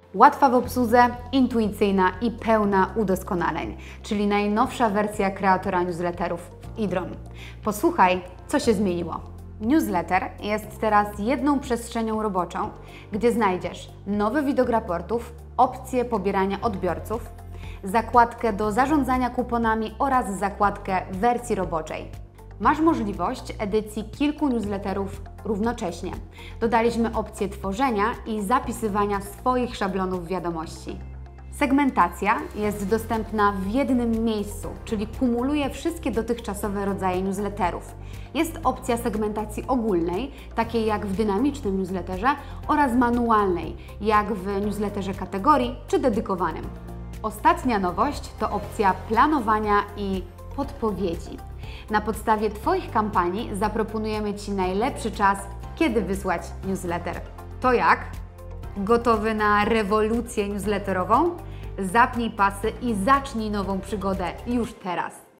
Łatwa w obsłudze, intuicyjna i pełna udoskonaleń, czyli najnowsza wersja kreatora newsletterów w Idron. Posłuchaj, co się zmieniło. Newsletter jest teraz jedną przestrzenią roboczą, gdzie znajdziesz nowy widok raportów, opcję pobierania odbiorców, zakładkę do zarządzania kuponami oraz zakładkę wersji roboczej. Masz możliwość edycji kilku newsletterów równocześnie. Dodaliśmy opcję tworzenia i zapisywania swoich szablonów wiadomości. Segmentacja jest dostępna w jednym miejscu, czyli kumuluje wszystkie dotychczasowe rodzaje newsletterów. Jest opcja segmentacji ogólnej, takiej jak w dynamicznym newsletterze, oraz manualnej, jak w newsletterze kategorii czy dedykowanym. Ostatnia nowość to opcja planowania i podpowiedzi. Na podstawie Twoich kampanii zaproponujemy Ci najlepszy czas, kiedy wysłać newsletter. To jak? Gotowy na rewolucję newsletterową? Zapnij pasy i zacznij nową przygodę już teraz.